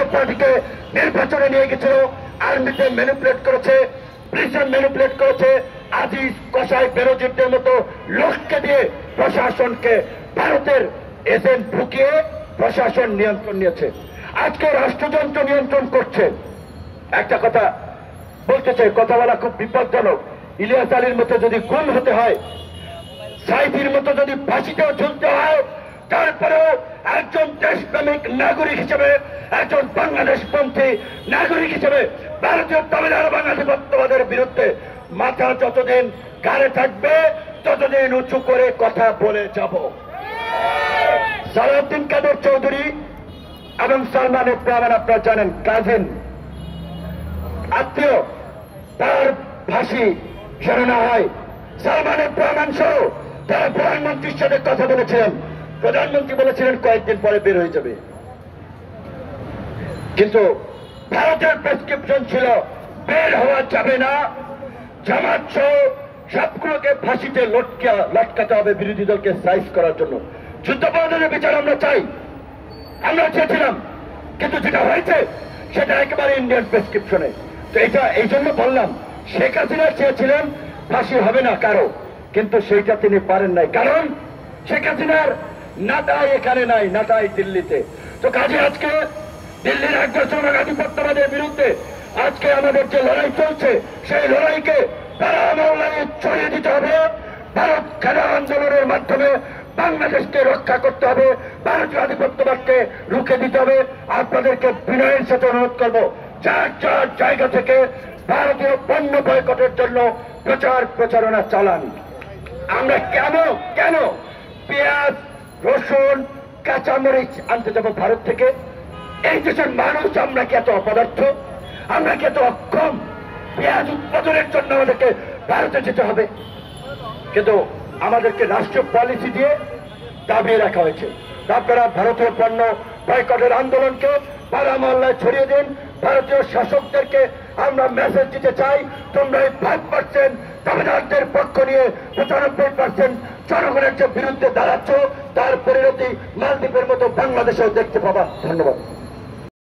পার্টিকে নির্বাচনে নিয়ে গেছিল, আর্মিতে ম্যানিপুলেট করেছে, পুলিশে ম্যানিপুলেট করেছে, আজিজ কসাই বেরোজিরদের মতো লোককে দিয়ে প্রশাসনকে ভারতের এজেন্ট ঢুকিয়ে প্রশাসন নিয়ন্ত্রণ নিয়েছে। আজকে রাষ্ট্রযন্ত্র নিয়ন্ত্রণ করছে। একটা কথা বলতে চাই, কথা বলা খুব বিপজ্জনক। ইলিয়াস আলীর মতো যদি গুম হতে হয়, সাইফির মতো যদি ফাঁসিতেও ঝুলতে হয়, তারপরেও একজন দেশপ্রেমিক নাগরিক হিসেবে, একজন বাংলাদেশপন্থী নাগরিক হিসেবে ভারতীয় তামিলনাড়ু বাংলাদেশবাদের বিরুদ্ধে মাথা যতদিন ঘাড়ে থাকবে ততদিন উঁচু করে কথা বলে যাব। সালাউদ্দিন কাদের চৌধুরী এবং সালমান এফ রহমান আপনারা জানেন কাজিন আত্মীয়, তার ফাঁসি সরানো হয়। সালমান এফ রহমান সহ তারা প্রধানমন্ত্রীর সাথে কথা বলেছিলেন, প্রধানমন্ত্রী বলেছিলেন কয়েকদিন পরে বের হয়ে যাবে, কিন্তু ভারতের প্রেসক্রিপশন ছিল বের হওয়া যাবে না, জামাত সহ সবগুলোকে ফাঁসিতে লটকাতে হবে বিরোধী দলকে সাইজ করার জন্য। যুদ্ধাপরাধের বিচার আমরা চাই, আমরা চেয়েছিলাম, কিন্তু যেটা হয়েছে সেটা একেবারে ইন্ডিয়ান প্রেসক্রিপশনে। তো এটা এই জন্য বললাম, শেখ হাসিনা চেয়েছিলেন ফাঁসি হবে না কারো, কিন্তু সেইটা তিনি পারেন নাই, কারণ শেখ হাসিনার নাটাই এখানে নাই, নাটাই দিল্লিতে। তো কাজে আজকে দিল্লির আগ্রাসন আধিপত্যবাদের বিরুদ্ধে আজকে আমাদের যে লড়াই চলছে, সেই লড়াইকে তারা আমলায় ছড়িয়ে দিতে হবে। ভারত খেলা আন্দোলনের মাধ্যমে বাংলাদেশকে রক্ষা করতে হবে, ভারতীয় আধিপত্যবাদকে রুখে দিতে হবে। আপনাদেরকে বিনয়ের সাথে অনুরোধ করবো, যার যার জায়গা থেকে ভারতীয় পণ্য বয়কটের জন্য প্রচারণা চালান। আমরা কেন পেঁয়াজ, রসুন, কাঁচামরিচ আনতে যাবো ভারত থেকে? এই দেশের মানুষ আমরা কি এত অপদার্থ? আমরা কি এত অক্ষম? পেঁয়াজ উৎপাদনের জন্য আমাদেরকে ভারতে যেতে হবে? কিন্তু আমাদেরকে রাষ্ট্রীয় পলিসি দিয়ে দাবিয়ে রাখা হয়েছে। আপনারা ভারতীয় পণ্য বয়কটের আন্দোলনকে পাড়া মহল্লায় ছড়িয়ে দিন। ভারতীয় শাসকদেরকে আমরা মেসেজ দিতে চাই, তোমরা এই 5% তামিলনাড়ুদের পক্ষ নিয়ে 95% জনগণের যে বিরুদ্ধে দাঁড়াচ্ছ, তার পরিণতি মালদ্বীপের মতো বাংলাদেশেও দেখতে পাবা। ধন্যবাদ।